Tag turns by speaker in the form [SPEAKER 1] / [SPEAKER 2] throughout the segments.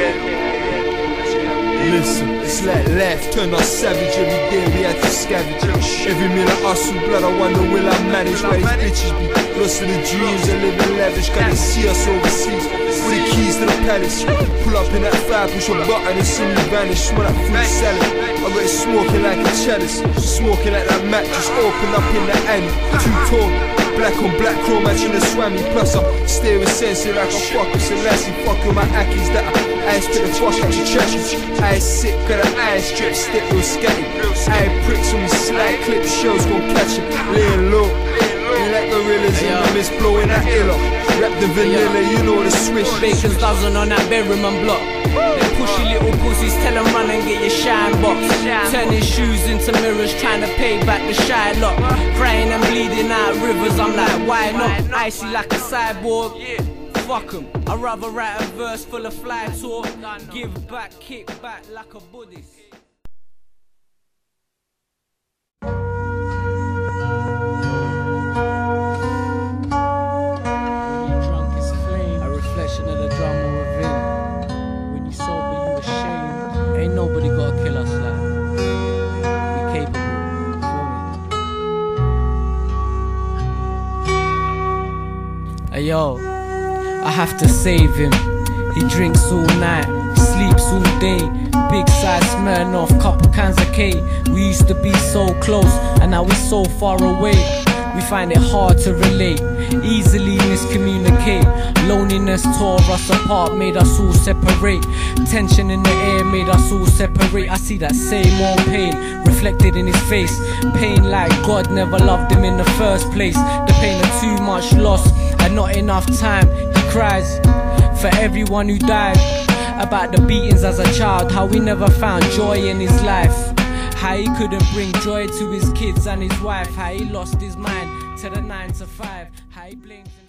[SPEAKER 1] Listen, it's like life turned us savage. Every day we had to scavenge. Every meal I hustle, blood, I wonder will I manage. Why these bitches be lost in the dreams and living lavish. Can they see us overseas with the keys to the palace? Pull up in that 5, push a button and see me vanish. Smell like fruit salad, I got it smoking like a chalice. Smoking like that Mac, just open up in the alley. Too tall, black on black, chrome matching the swammy. Plus I'm staring sensei like a fuck with Selassie. Fucking my ackies that I spit the fuck out your trash. I sick, got an eye strip, stick real scatty. I pricks on me slide, clip shows gon' catch it. Laying low, you like gorillas in the mist blowing that ill up. Rap the vanilla, you know the swish.
[SPEAKER 2] Baker's dozen on that bedroom and block. Them pushy little pussies tell them run and get your shine box. Turning shoes into mirrors, trying to pay back the shy lot. Crying and bleeding out rivers, I'm like, why not? Icy like a cyborg. Fuck 'em, I'd rather write a verse full of fly talk. Give back, kick back like a Buddhist. When you're drunk, it's flame, a reflection of the drama within. When you're sober, you ashamed. Ain't nobody gotta kill us like we capable. Hey yo, I have to save him. He drinks all night, sleeps all day. Big size Smirnoff, couple cans of K. We used to be so close, and now we're so far away. We find it hard to relate, easily miscommunicate. Loneliness tore us apart, made us all separate. Tension in the air made us all separate. I see that same old pain reflected in his face. Pain like God never loved him in the first place. The pain of too much loss and not enough time. He cries for everyone who died. About the beatings as a child, how he never found joy in his life. How he couldn't bring joy to his kids and his wife. How he lost his mind to the 9 to 5. How he blames himself.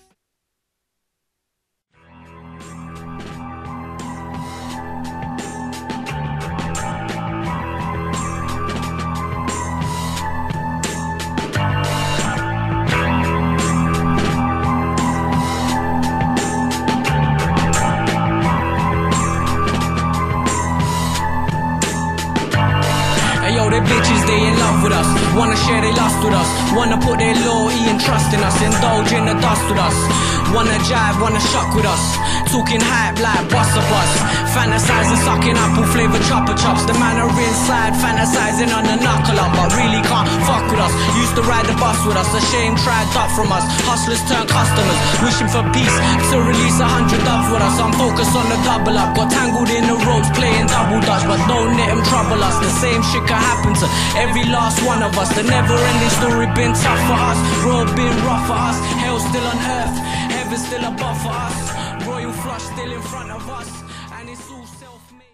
[SPEAKER 2] They bitches, they in love with us. Wanna share their lust with us. Wanna put their loyalty and trust in us. Indulge in the dust with us. Wanna jive, wanna shuck with us. Talking hype like bus a bus. Fantasizing, sucking apple flavor chopper chops. The man are inside, fantasizing on the knuckle up, but really can't fuck with us. Used to ride the bus with us. Ashamed, tried duck from us. Hustlers turn customers. Wishing for peace to release 100 doves with us. I'm focused on the double up. Got tangled in the ropes, playing double dutch, but don't let them trouble us. The same shit can happen to every last one of us. The never-ending story been tough for us. Road been rough for us. Hell still on earth, heaven still above for us. Royal flush still in front of us, and it's all self-made.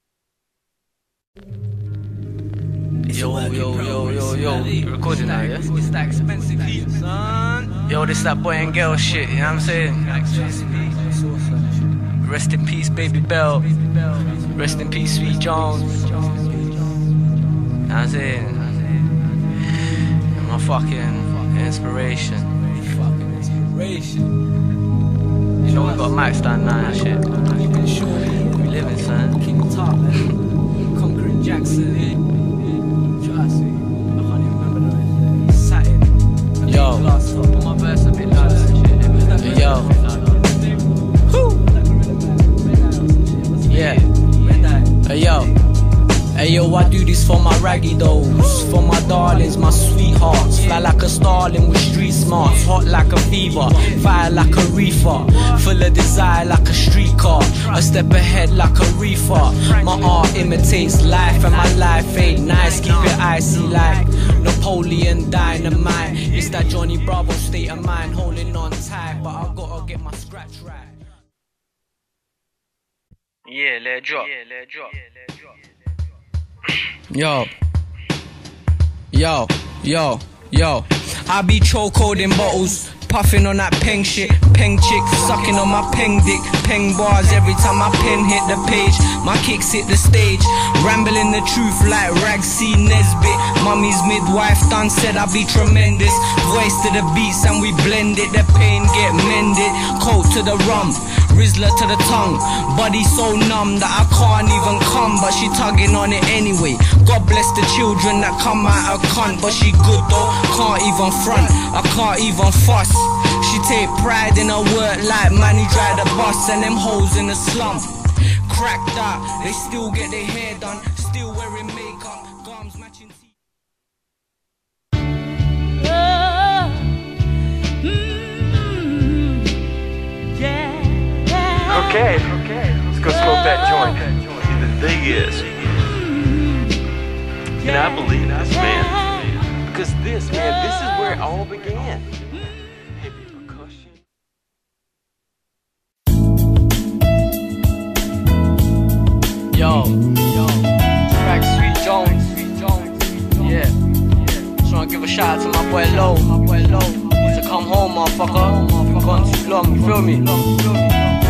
[SPEAKER 2] Yo, you recording now, yeah? It's that expensive heat, son. Yo, this that boy and girl shit, you know what I'm saying? Rest in peace, Baby Bell. Rest in peace, Sweet Jones. You know what I'm saying? My fucking inspiration. You know we got Max down now and shit. We living, son. King Top, Conquering Jackson. Trust me, I can't even remember the Satin. Yo, last top on my verse a bit louder and shit. Yo. Yeah. Hey yo. Hey yo, I do this for my raggy dolls, for my darlings, my sweethearts. Fly like a starling with street smarts, hot like a fever, fire like a reefer, full of desire like a streetcar, a step ahead like a reefer. My art imitates life and my life ain't nice. Keep it icy like Napoleon Dynamite. It's that Johnny Bravo state of mind, holding on tight, but I gotta get my scratch right. Yeah, let it drop. Yo, I be chokeholding bottles, puffing on that peng shit, peng chick, sucking on my peng dick, peng bars every time my pen hit the page, my kicks hit the stage, rambling the truth like Rag C Nesbitt, mummy's midwife done said I be tremendous, voice to the beats and we blend it, the pain get mended, coat to the rum, Rizzler to the tongue. Body so numb that I can't even come, but she tugging on it anyway. God bless the children that come out a cunt, but she good though, can't even front, I can't even fuss. She take pride in her work like man who drive the bus, and them hoes in the slum. Cracked out, they still get their hair done, still wearing makeup, gums matching teeth.
[SPEAKER 3] Okay, let's go smoke that joint. See, the thing is, and I believe this, man, because this is where it all began. Heavy percussion.
[SPEAKER 2] Yo, Swag Sweet Jones. Yeah. Just wanna give a shout out to my boy Low. Need to come home, motherfucker. Been gone too long, you feel me?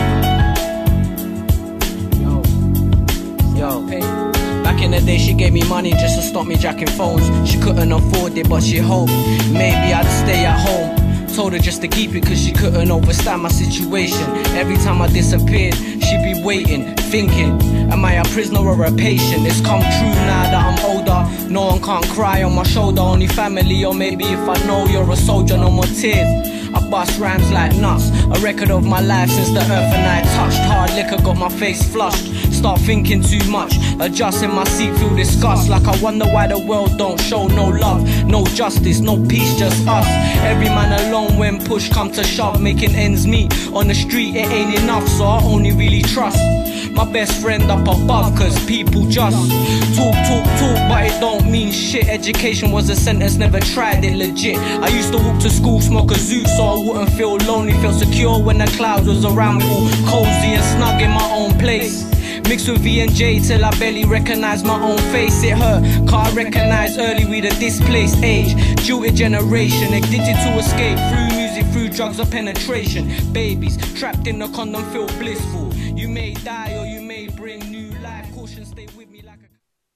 [SPEAKER 2] Yo, back in the day she gave me money just to stop me jacking phones. She couldn't afford it but she hoped maybe I'd stay at home. Told her just to keep it cause she couldn't understand my situation. Every time I disappeared she'd be waiting, thinking, am I a prisoner or a patient? It's come true now that I'm older, no one can't cry on my shoulder, only family. Or maybe if I know you're a soldier, no more tears. I bust rhymes like nuts, a record of my life since the earth and I touched. Hard liquor got my face flushed, start thinking too much, adjusting my seat, feel disgust. Like I wonder why the world don't show no love, no justice, no peace, just us. Every man alone when push come to shove, making ends meet on the street it ain't enough, so I only really trust my best friend up above, cause people just talk, but it don't mean shit. Education was a sentence, never tried it legit. I used to walk to school, smoke a zoo, so I wouldn't feel lonely, feel secure when the clouds was around me, all cozy and snug in my own place. Mixed with V&J till I barely recognize my own face. It hurt, cause I recognize early we the displaced age. Jilted generation, addicted to escape through music, through drugs or penetration. Babies trapped in the condom feel blissful. You may die or you may bring new life. Caution, stay with me like a...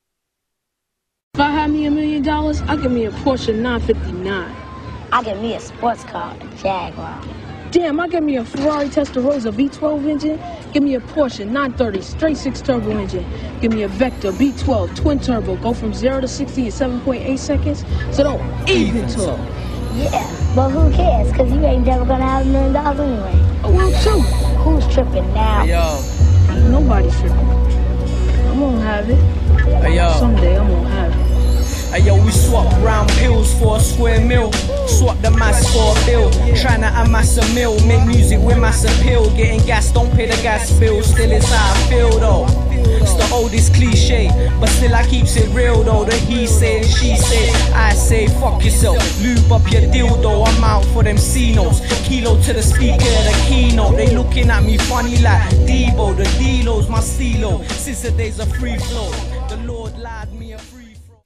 [SPEAKER 4] If I had me $1 million, I'd give me a Porsche 959.
[SPEAKER 5] I'd give me a sports car, a Jaguar.
[SPEAKER 4] Damn, I give me a Ferrari Testarossa V12 engine. Give me a Porsche 930 straight 6 turbo engine. Give me a Vector B12 twin turbo. Go from 0 to 60 in 7.8 seconds. So don't even talk.
[SPEAKER 5] Yeah, but who cares? Cause you ain't never gonna have $1 million anyway.
[SPEAKER 4] Oh, well, too.
[SPEAKER 5] Who's tripping now?
[SPEAKER 2] Hey, yo.
[SPEAKER 4] Nobody's tripping. I'm gonna have it.
[SPEAKER 2] Hey, yo.
[SPEAKER 4] Someday I'm gonna have it.
[SPEAKER 2] Hey yo, we swap round pills for a square meal. Swap the mass for a bill. Tryna amass a meal. Make music with mass appeal. Getting gas, don't pay the gas bill. Still it's how I feel though. It's the oldest cliche, but still I keeps it real though. The he say and she say, I say fuck yourself. Lube up your dildo, I'm out for them C-notes. Kilo to the speaker, the keynote. They looking at me funny like Debo. The D-Lo's my C-Lo. Since the days of free flow, the Lord lied me a free.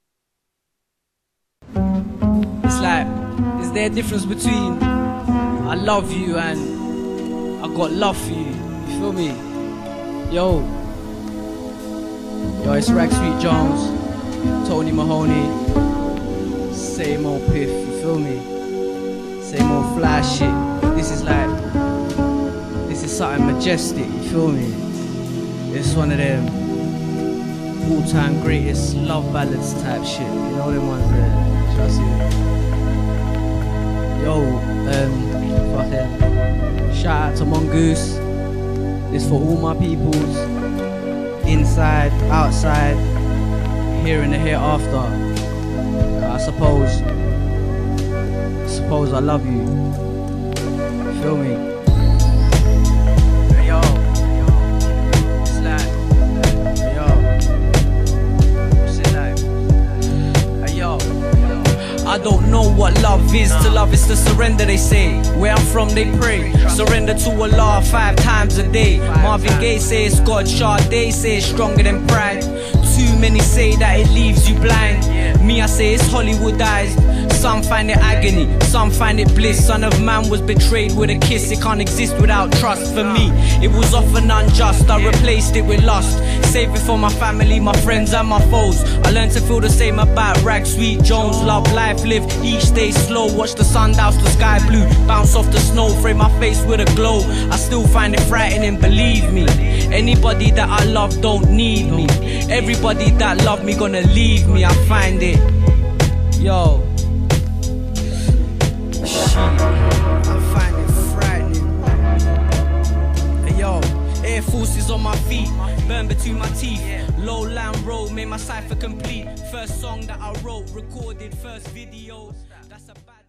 [SPEAKER 2] It's like, is there a difference between I love you and I got love for you? You feel me? Yo, it's Swag Sweet Jones, Tony Mahoney. Same old piff, you feel me? Same old fly shit. This is something majestic, you feel me? It's one of them all-time greatest love ballads type shit. You know them ones there. Trust you. Yo, fucking shout out to Mongoose. This for all my peoples, inside, outside, here and the hereafter. I suppose I love you. You feel me? Hey yo, it's like, hey yo, what's it like? Hey yo, I don't know what love is. To love is to surrender, they say. Where I'm from, they pray. Surrender to Allah 5 times a day. Marvin Gaye says God, Sade says stronger than pride. Too many say that it leaves you blind. Me, I say it's Hollywoodized. Some find it agony, some find it bliss. Son of man was betrayed with a kiss. It can't exist without trust. For me, it was often unjust. I replaced it with lust. Save it for my family, my friends and my foes. I learned to feel the same about Rag Sweet Jones. Love life, live each day slow. Watch the sun douse the sky blue, bounce off the snow, frame my face with a glow. I still find it frightening, believe me. Anybody that I love don't need me. Everybody that love me gonna leave me. I find it, yo, I find it frightening. Hey, yo, Air Forces on my feet, burn between my teeth. Lowland road made my cipher complete. First song that I wrote, recorded, first video. That's a bad.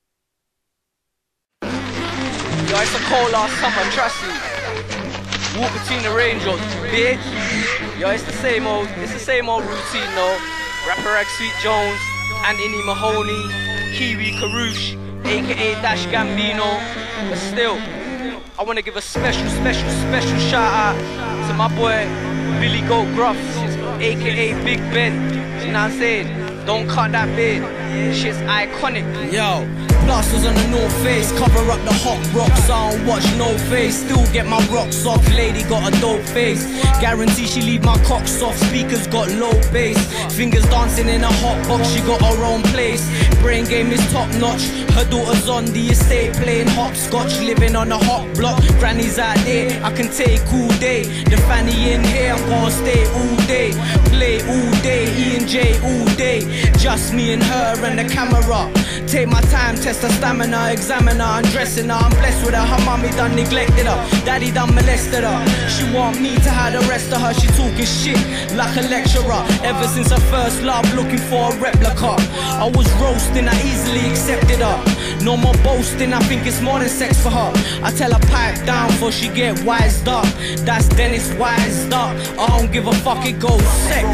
[SPEAKER 2] Yo, it's a cold last summer, trust me. Walk between the raindrops, bitch. Yo, it's the same old routine though. Rapper Rag Sweet Jones, Anthony Mahoney, Kiwi Karush, aka Dash Gambino. But still, I wanna give a special shout out to my boy Billy Goat Gruff, aka Big Ben. You know what I'm saying? Don't cut that beard, shit's iconic. Yo, plasters on the North Face, cover up the hot rocks. I don't watch no face, still get my rocks off. Lady got a dope face, guarantee she leave my cock soft. Speakers got low bass, fingers dancing in a hot box. She got her own place, brain game is top notch. Her daughter's on the estate playing hopscotch, living on a hot block. Granny's out there, I can take all day. The fanny in here, I'm gonna stay all day. Play all day, E and J all day. Just me and her and the camera. Take my time, test her stamina, examine her, undressing her. I'm blessed with her, her mommy done neglected her, daddy done molested her. She want me to have the rest of her, she talking shit like a lecturer. Ever since her first love, looking for a replica. I was roasting, I easily accepted her. No more boasting, I think it's more than sex for her. I tell her pipe down before she get wised up. That's Dennis wised up. I don't give a fuck, it goes sex.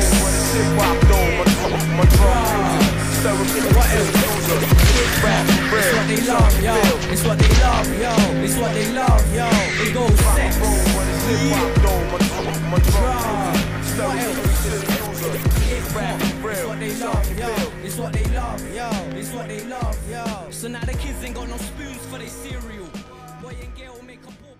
[SPEAKER 2] It's what they love, yo. It's what they love, yo. It's what they love, yo. It goes sex. It's what they love, yo. It's what they love, yo. It's what they love, yo. So now the kids ain't got no spoons for their cereal. Boy and girl make a